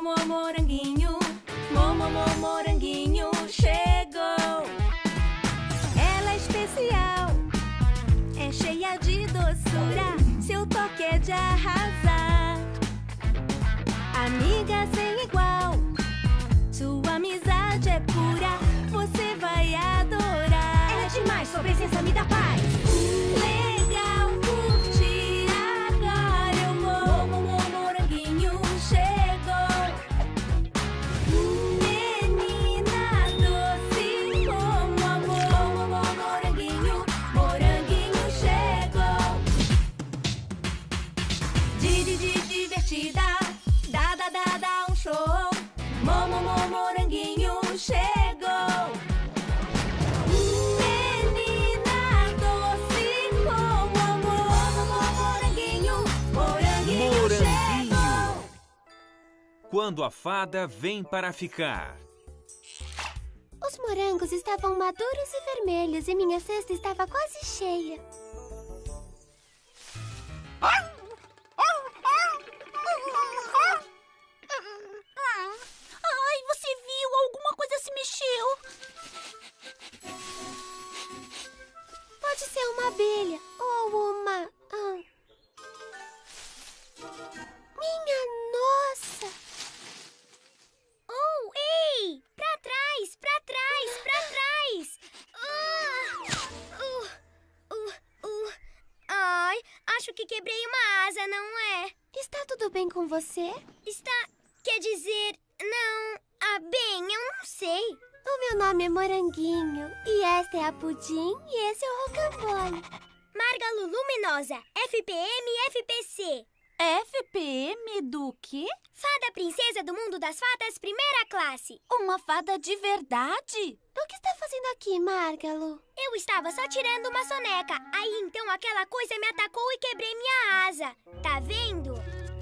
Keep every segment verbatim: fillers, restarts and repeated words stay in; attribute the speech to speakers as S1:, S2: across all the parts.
S1: mo, moranguinho, mo, mo, mo, moranguinho chegou. Ela é especial, é cheia de doçura, seu toque é de arrasar. Amiga sem igual, sua amizade é pura, você vai adorar. Ela é demais, sua presença me dá paz. Legal, curtir agora eu vou. Mo, mo, moranguinho chegou. Menina doce como amor. Mo, mo, moranguinho, moranguinho chegou. Didi, di, divertida, dá, dá, dá, dá um show. Mo, mo, mo, moranguinho chegou. Menina doce como amor. Mo, mo, moranguinho, moranguinho chegou.
S2: Quando a fada vem para ficar.
S3: Os morangos estavam maduros e vermelhos e minha cesta estava quase cheia.
S4: Ai, você viu? Alguma coisa se mexeu.
S3: Pode ser uma abelha ou uma... ah. Minha nossa!
S4: Oh, ei! Pra trás, pra trás, pra trás! Ah, uh, uh, uh. Ai, acho que quebrei uma asa, não é?
S3: Está tudo bem com você?
S4: Está... quer dizer... não... ah, bem, eu não sei.
S3: O meu nome é Moranguinho e esta é a Pudim e esse é o Rocambole.
S4: Margalu Luminosa, F P M F P C.
S1: F P M do quê?
S4: Fada Princesa do Mundo das Fadas, primeira classe.
S1: Uma fada de verdade?
S3: O que está fazendo aqui, Margalu?
S4: Eu estava só tirando uma soneca. Aí então aquela coisa me atacou e quebrei minha asa. Tá vendo?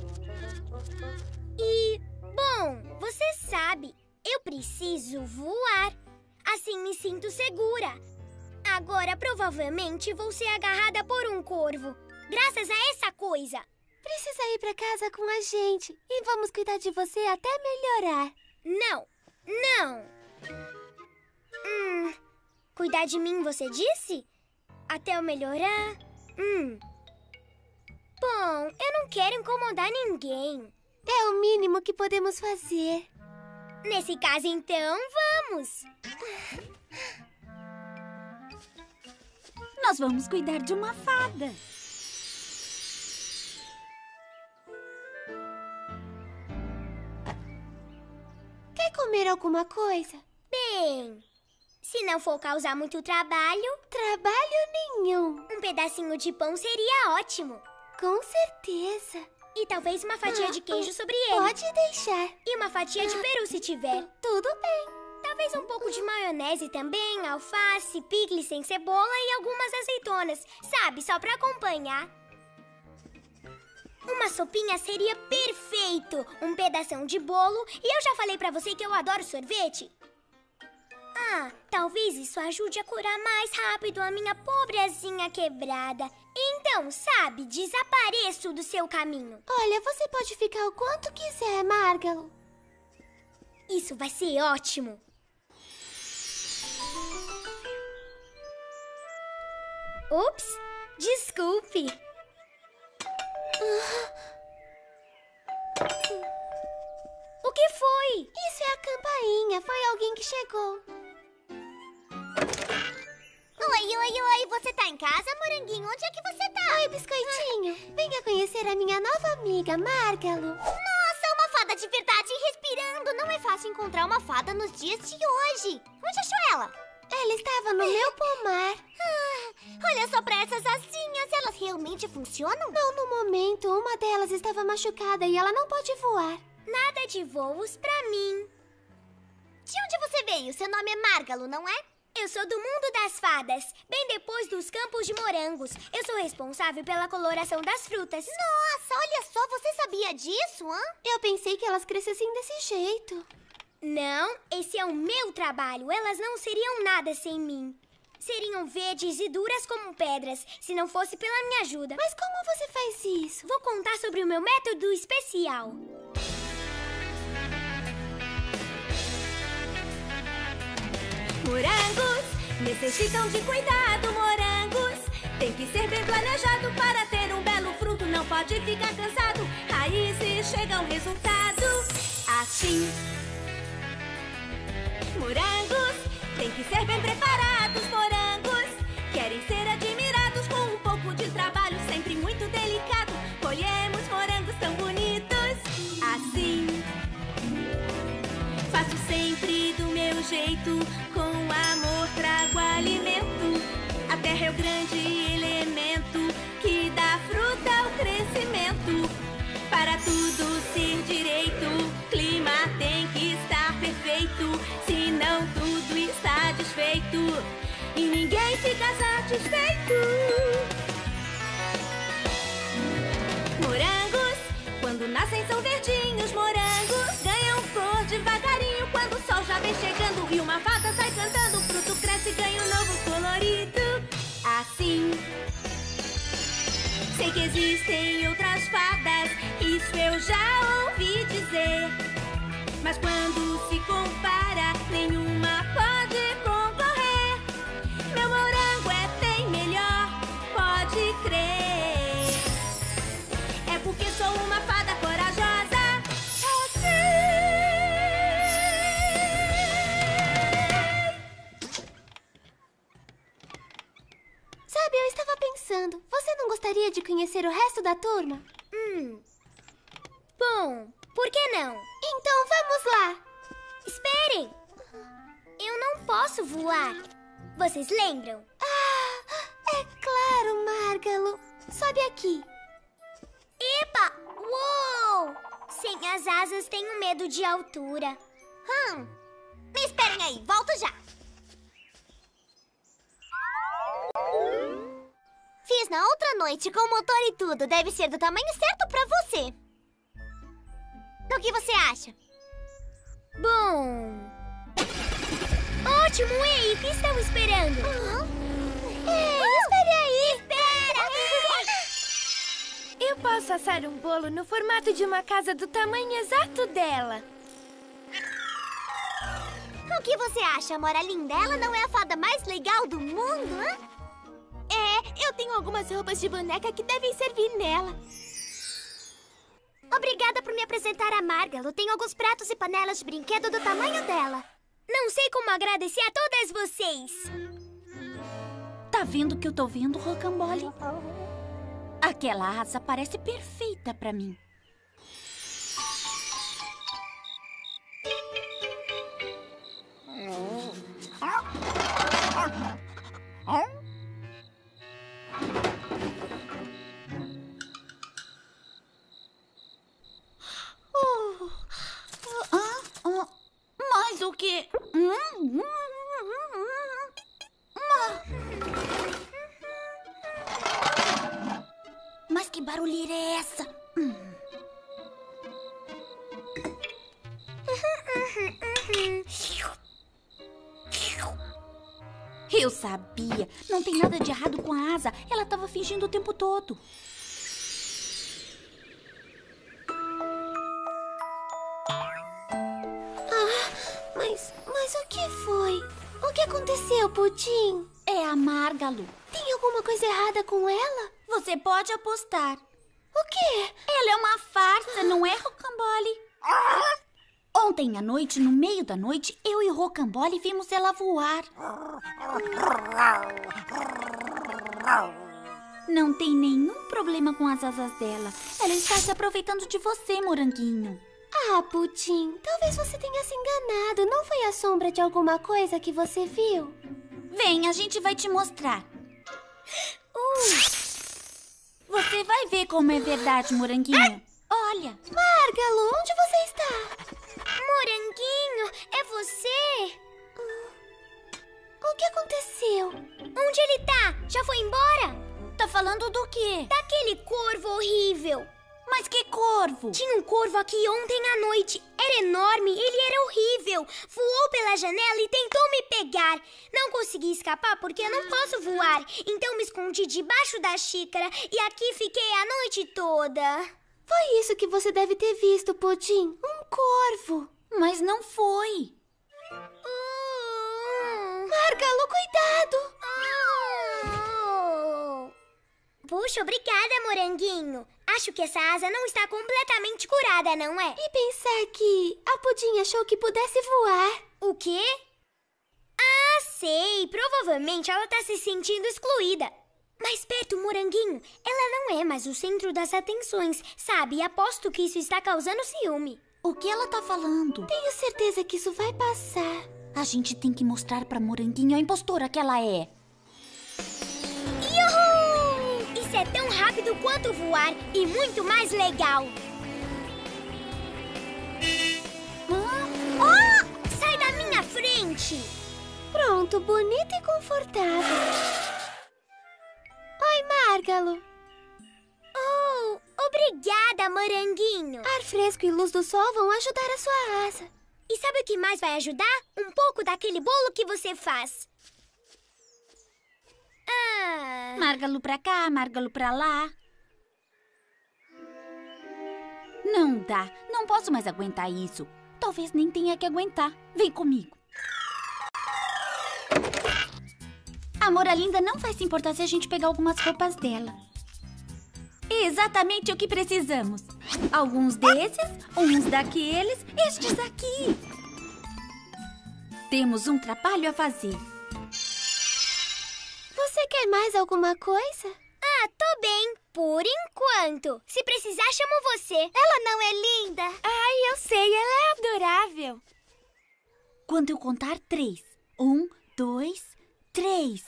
S4: E, bom, você sabe, eu preciso voar. Assim me sinto segura. Agora provavelmente vou ser agarrada por um corvo. Graças a essa coisa.
S3: Precisa ir para casa com a gente e vamos cuidar de você até melhorar.
S4: Não, não. Hum, cuidar de mim, você disse? Até eu melhorar? Hum. Bom, eu não quero incomodar ninguém.
S3: É o mínimo que podemos fazer.
S4: Nesse caso, então, vamos.
S1: Nós vamos cuidar de uma fada.
S3: Quer comer alguma coisa?
S4: Bem, se não for causar muito trabalho...
S3: Trabalho nenhum.
S4: Um pedacinho de pão seria ótimo.
S3: Com certeza.
S4: E talvez uma fatia
S3: ah,
S4: de queijo sobre ele.
S3: Pode deixar.
S4: E uma fatia de peru se tiver.
S3: Tudo bem.
S4: Talvez um pouco de maionese também, alface, picles sem cebola e algumas azeitonas. Sabe, só pra acompanhar. Uma sopinha seria perfeito. Um pedação de bolo. E eu já falei pra você que eu adoro sorvete. Ah, talvez isso ajude a curar mais rápido a minha pobre asinha quebrada. Então, sabe, desapareço do seu caminho.
S3: Olha, você pode ficar o quanto quiser, Margalu.
S4: Isso vai ser ótimo. Ups, desculpe. O que foi?
S3: Isso é a campainha. Foi alguém que chegou.
S4: Oi, oi, oi. Você tá em casa, Moranguinho? Onde é que você tá?
S3: Oi, Biscoitinho. Venha conhecer a minha nova amiga, Margalu.
S4: Nossa, uma fada de verdade respirando. Não é fácil encontrar uma fada nos dias de hoje. Onde achou ela?
S3: Ela estava no meu pomar.
S4: Ah, olha só pra essas asinhas. Elas realmente funcionam?
S3: Não no momento. Uma delas estava machucada e ela não pode voar.
S4: Nada de voos pra mim. De onde você veio? Seu nome é Margalu, não é? Eu sou do mundo das fadas, bem depois dos campos de morangos. Eu sou responsável pela coloração das frutas. Nossa, olha só, você sabia disso, hã?
S3: Eu pensei que elas crescessem desse jeito.
S4: Não, esse é o meu trabalho. Elas não seriam nada sem mim. Seriam verdes e duras como pedras, se não fosse pela minha ajuda.
S3: Mas como você faz isso?
S4: Vou contar sobre o meu método especial.
S1: Morangos necessitam de cuidado, morangos. Tem que ser bem planejado para ter um belo fruto. Não pode ficar cansado, raízes chegam ao resultado. Assim, morangos tem que ser bem preparados, morangos. Querem ser admirados com um pouco de trabalho, sempre muito delicado. Colhemos morangos tão bonitos. Assim, faço sempre do meu jeito, com amor trago alimento. A terra é o grande elemento que dá fruta ao crescimento. Para tudo ser direito, o clima tem que estar perfeito, senão tudo está desfeito e ninguém fica satisfeito. Morangos, quando nascem são verdinhos, morangos ganham cor devagarinho quando o sol já vem chegando e uma fada sai cantando, o fruto cresce e ganha um novo colorido. Assim, sei que existem outras fadas, isso eu já ouvi dizer, mas quando se compara, nenhuma pode concorrer. Meu morango é bem melhor, pode crer. É porque sou uma fada corajosa.
S3: Sabe, eu estava pensando, você não gostaria de conhecer o resto da turma?
S4: Hum. Bom, por que não?
S3: Então vamos lá.
S4: Esperem! Eu não posso voar. Vocês lembram?
S3: Ah, é claro, Márgalo. Sobe aqui.
S4: Epa! Uou! Sem as asas tenho medo de altura.
S3: Hum. Me esperem aí, volto já. Fiz na outra noite com o motor e tudo. Deve ser do tamanho certo pra você. O que você acha?
S4: Bom... Ótimo! Ei, o que estão esperando?
S3: Uhum. Ei, espere aí!
S4: Espera!
S1: Eu posso assar um bolo no formato de uma casa do tamanho exato dela.
S3: O que você acha, Mora Linda? Ela não é a fada mais legal do mundo, hein? É, eu tenho algumas roupas de boneca que devem servir nela.
S4: Obrigada por me apresentar a Márgalo. Tenho alguns pratos e panelas de brinquedo do tamanho dela. Não sei como agradecer a todas vocês.
S5: Tá vendo o que eu tô vendo, Rocambole? Aquela asa parece perfeita pra mim. Mas o que? Hum, hum, hum, Mas que barulheira é essa? Hum. Eu sabia. Não tem nada de errado com a asa. Ela estava fingindo o tempo todo.
S3: Mas, mas o que foi? O que aconteceu, Pudim?
S5: É a Márgalo.
S3: Tem alguma coisa errada com ela?
S5: Você pode apostar.
S3: O quê?
S5: Ela é uma farsa, não é, Rocambole? Ontem à noite, no meio da noite, eu e Rocambole vimos ela voar. Não tem nenhum problema com as asas dela. Ela está se aproveitando de você, Moranguinho.
S3: Ah, Pudim, talvez você tenha se enganado. Não foi a sombra de alguma coisa que você viu?
S5: Vem, a gente vai te mostrar. Uh. Você vai ver como é verdade, Moranguinho. Olha.
S3: Márgalo, onde você está?
S4: Moranguinho, é você?
S3: O que aconteceu?
S4: Onde ele tá? Já foi embora?
S5: Tá falando do quê?
S4: Daquele corvo horrível.
S5: Mas que corvo?
S4: Tinha um corvo aqui ontem à noite. Era enorme, ele era horrível. Voou pela janela e tentou me pegar. Não consegui escapar porque eu não posso voar. Então me escondi debaixo da xícara e aqui fiquei a noite toda.
S3: Foi isso que você deve ter visto, Pudim. Um corvo.
S5: Mas não foi.
S4: Uh...
S3: Márgalo, cuidado!
S4: Oh. Puxa, obrigada, Moranguinho. Acho que essa asa não está completamente curada, não é?
S3: E pensar que a Pudim achou que pudesse voar.
S4: O quê? Ah, sei. Provavelmente ela está se sentindo excluída. Mas perto, Moranguinho, ela não é mais o centro das atenções, sabe? Aposto que isso está causando ciúme.
S5: O que ela tá falando?
S3: Tenho certeza que isso vai passar.
S5: A gente tem que mostrar pra Moranguinho a impostora que ela é.
S4: Yuhu! Isso é tão rápido quanto voar e muito mais legal. Oh! Sai da minha frente!
S3: Pronto, bonito e confortável. Oi, Márgalo.
S4: Oh, obrigada, Moranguinho.
S3: Ar fresco e luz do sol vão ajudar a sua asa.
S4: E sabe o que mais vai ajudar? Um pouco daquele bolo que você faz. Ah...
S5: Márgalo pra cá, Márgalo pra lá. Não dá. Não posso mais aguentar isso. Talvez nem tenha que aguentar. Vem comigo. A Moralinda não vai se importar se a gente pegar algumas roupas dela. Exatamente o que precisamos. Alguns desses, uns daqueles, estes aqui. Temos um trabalho a fazer.
S3: Você quer mais alguma coisa?
S4: Ah, tô bem. Por enquanto. Se precisar, chamo você.
S3: Ela não é linda?
S1: Ai, eu sei, ela é adorável.
S5: Quando eu contar três. Um, dois, três.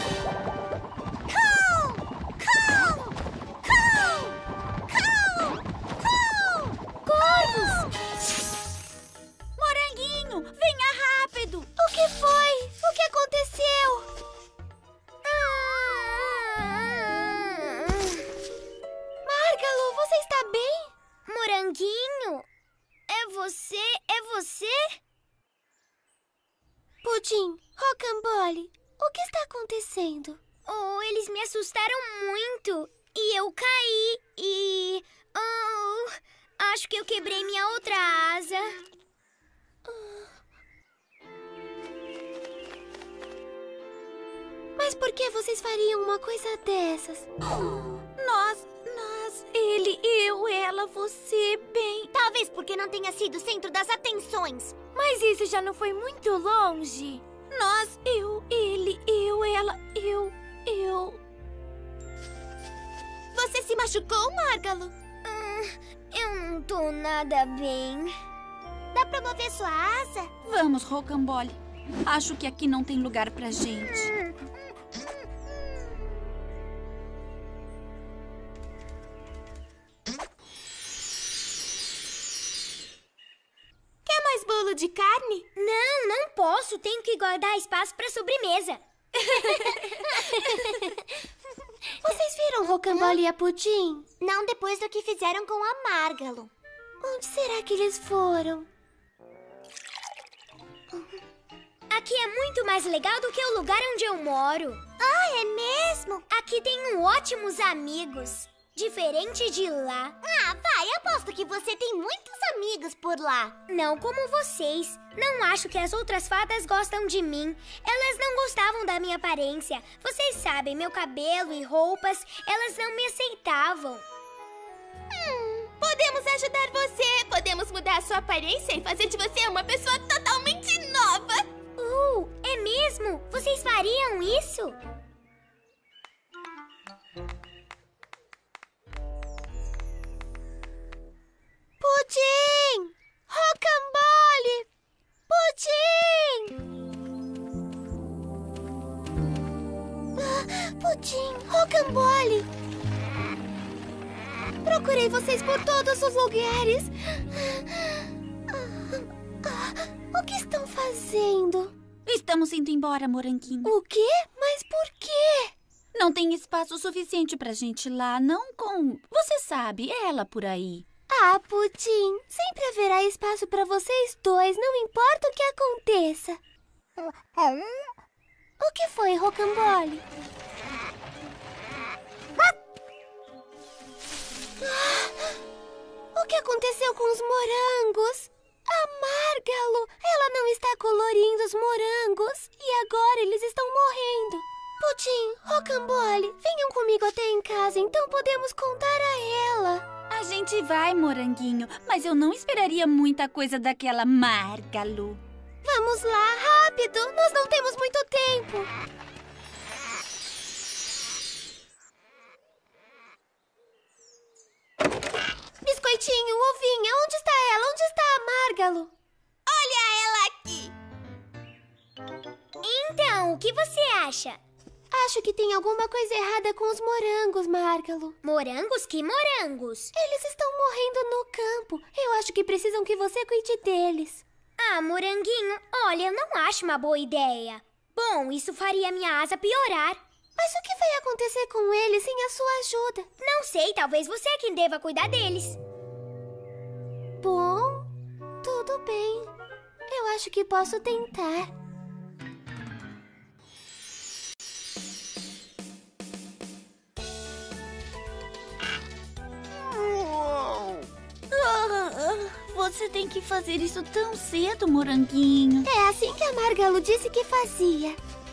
S5: Moranguinho, venha rápido!
S3: O que foi? O que aconteceu? Márgalo, você está bem?
S4: Moranguinho? É você? É você?
S3: Pudim, Rocambole, o que está acontecendo?
S4: Oh, eles me assustaram muito. E eu caí e... Oh, acho que eu quebrei minha outra asa.
S3: Mas por que vocês fariam uma coisa dessas?
S5: Nós, nós, ele, eu, ela, você, bem...
S3: Talvez porque não tenha sido o centro das atenções.
S1: Mas isso já não foi muito longe.
S5: Nós, eu, ele, eu, ela, eu, eu...
S3: Você se machucou, Márgalo?
S4: Hum, eu não tô nada bem.
S3: Dá pra mover sua asa?
S5: Vamos, Rocambole. Acho que aqui não tem lugar pra gente.
S3: Quer mais bolo de carne?
S4: Não, não posso. Tenho que guardar espaço pra sobremesa.
S3: Vocês viram Rocambole e a Pudim? Não depois do que fizeram com a Márgalo. Onde será que eles foram?
S4: Aqui é muito mais legal do que o lugar onde eu moro.
S3: Ah, é mesmo?
S4: Aqui tenho ótimos amigos. Diferente de lá.
S3: Ah, vai, aposto que você tem muitos amigos por lá.
S4: Não como vocês. Não acho que as outras fadas gostam de mim. Elas não gostavam da minha aparência. Vocês sabem, meu cabelo e roupas, elas não me aceitavam.
S3: Hum, podemos ajudar você. Podemos mudar a sua aparência e fazer de você uma pessoa totalmente nova.
S4: Uh, é mesmo? Vocês fariam isso?
S3: Pudim! Rocambole! Pudim! Ah, Pudim, Rocambole! Procurei vocês por todos os lugares. Ah, o que estão fazendo?
S5: Estamos indo embora, Moranguinho.
S3: O quê? Mas por quê?
S5: Não tem espaço suficiente pra gente lá, não com... Você sabe, ela por aí.
S3: Ah, Pudim, sempre haverá espaço para vocês dois, não importa o que aconteça. O que foi, Rocambole? Ah, o que aconteceu com os morangos? A Márgalo, ela não está colorindo os morangos e agora eles estão morrendo. Pudim, Rocambole, venham comigo até em casa, então podemos contar a ela.
S5: A gente vai, Moranguinho, mas eu não esperaria muita coisa daquela Márgalo.
S3: Vamos lá, rápido, nós não temos muito tempo. Biscoitinho, ovinha, onde está ela? Onde está a Márgalo?
S4: Olha ela aqui! Então, o que você acha?
S3: Acho que tem alguma coisa errada com os morangos, Márgalo.
S4: Morangos? Que morangos?
S3: Eles estão morrendo no campo. Eu acho que precisam que você cuide deles.
S4: Ah, Moranguinho, olha, eu não acho uma boa ideia. Bom, isso faria minha asa piorar.
S3: Mas o que vai acontecer com eles sem a sua ajuda?
S4: Não sei, talvez você é quem deva cuidar deles.
S3: Bom, tudo bem. Eu acho que posso tentar.
S5: Você tem que fazer isso tão cedo, Moranguinho.
S3: É assim que a Márgalo disse que fazia.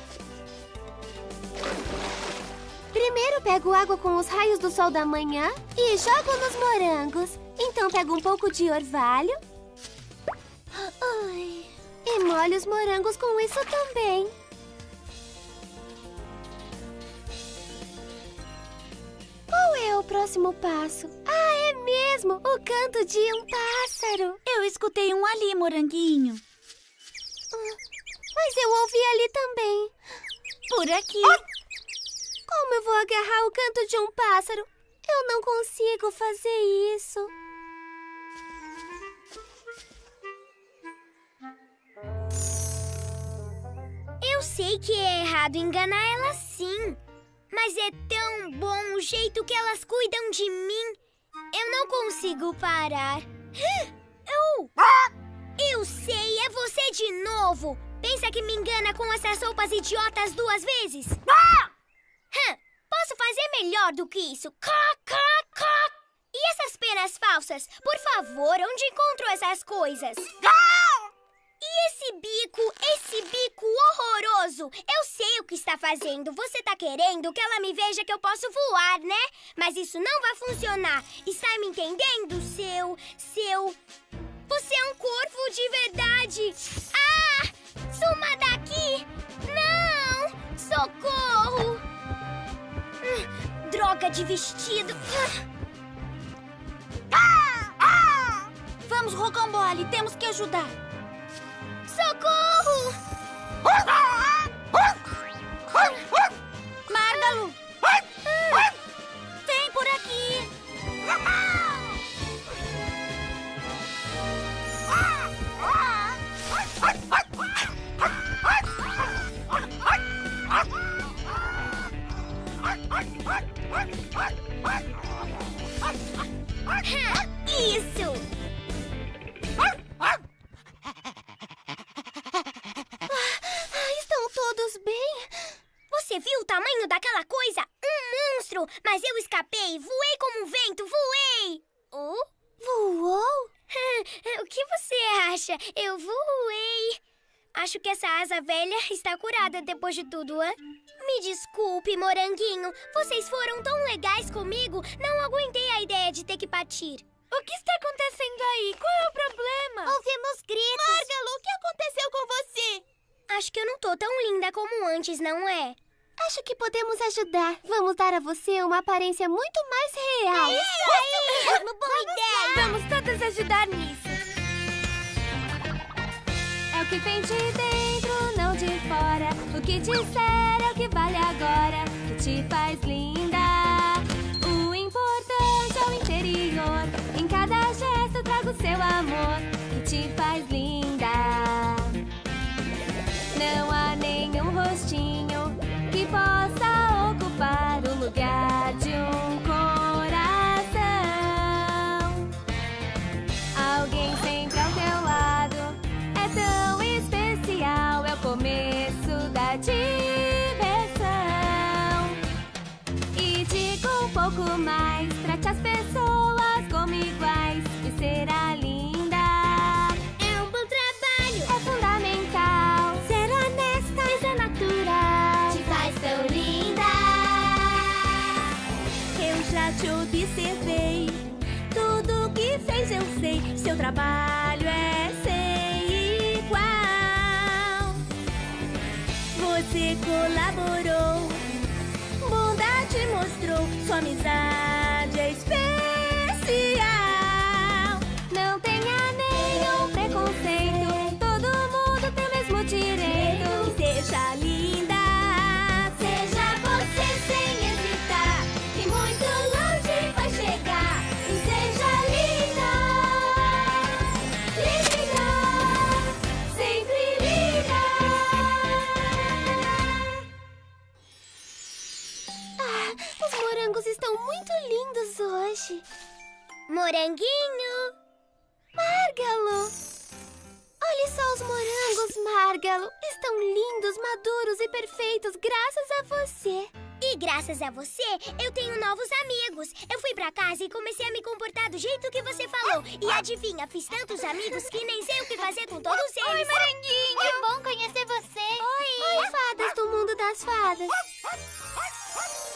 S3: Primeiro pego água com os raios do sol da manhã e jogo nos morangos. Então pego um pouco de orvalho. Ai. E molho os morangos com isso também. Qual é o próximo passo? Ah, é mesmo! O canto de um pássaro.
S5: Eu escutei um ali, Moranguinho.
S3: Mas eu ouvi ali também.
S5: Por aqui.
S3: Como eu vou agarrar o canto de um pássaro? Eu não consigo fazer isso.
S4: Eu sei que é errado enganar elas sim. Mas é tão bom o jeito que elas cuidam de mim. Eu não consigo parar. Eu, eu sei, é você de novo. Pensa que me engana com essas roupas idiotas duas vezes? Hum, posso fazer melhor do que isso. E essas penas falsas? Por favor, onde encontro essas coisas? E esse bico, esse bico horroroso? Eu sei o que está fazendo. Você está querendo que ela me veja que eu posso voar, né? Mas isso não vai funcionar. Está me entendendo, seu... seu... Você é um corvo de verdade. Ah! Suma daqui! Não! Socorro! Hum, droga de vestido.
S5: Vamos, Rocambole, temos que ajudar.
S4: Socorro!
S5: Márgalo! Vem por aqui!
S4: Isso!
S3: Estão todos bem?
S4: Você viu o tamanho daquela coisa? Um monstro! Mas eu escapei! Voei como um vento! Voei! Oh?
S3: Voou?
S4: O que você acha? Eu voei! Acho que essa asa velha está curada depois de tudo, hã? Me desculpe, Moranguinho. Vocês foram tão legais comigo, não aguentei a ideia de ter que partir.
S3: O que está acontecendo aí? Qual é o problema?
S4: Ouvimos gritos.
S3: Márgalo, o que aconteceu com você?
S4: Acho que eu não tô tão linda como antes, não é?
S3: Acho que podemos ajudar. Vamos dar a você uma aparência muito mais real.
S4: É isso aí! Uma boa ideia!
S3: Vamos todas ajudar nisso. É o que vem de dentro, não de fora. O que disser é o que vale agora, que te faz linda. O importante é o interior. Em cada gesto trago o seu amor, que te faz linda. Não há nenhum rostinho que possa ocupar o lugar de um coração. Alguém sempre ao teu lado é tão especial, é o começo da diversão. E digo um pouco mais, trate as pessoas como iguais e será linda.
S4: É um bom trabalho.
S1: trabalho é sem igual. Você colaborou, bondade mostrou, sua amizade é especial.
S3: Não tenha nenhum preconceito, todo mundo tem o mesmo direito.
S1: E seja linda,
S3: Seja você sem hesitar, e muito longe vai chegar. E seja linda, linda, sempre linda. Ah, os morangos estão muito lindos hoje.
S4: Moranguinho!
S3: Márgalo! Olhe só os morangos, Márgalo. Estão lindos, maduros e perfeitos, graças a você.
S4: E graças a você, eu tenho novos amigos. Eu fui pra casa e comecei a me comportar do jeito que você falou. E adivinha, fiz tantos amigos que nem sei o que fazer com todos eles.
S3: Oi, Moranguinho!
S5: Que bom conhecer você.
S3: Oi! Oi, fadas do mundo das fadas.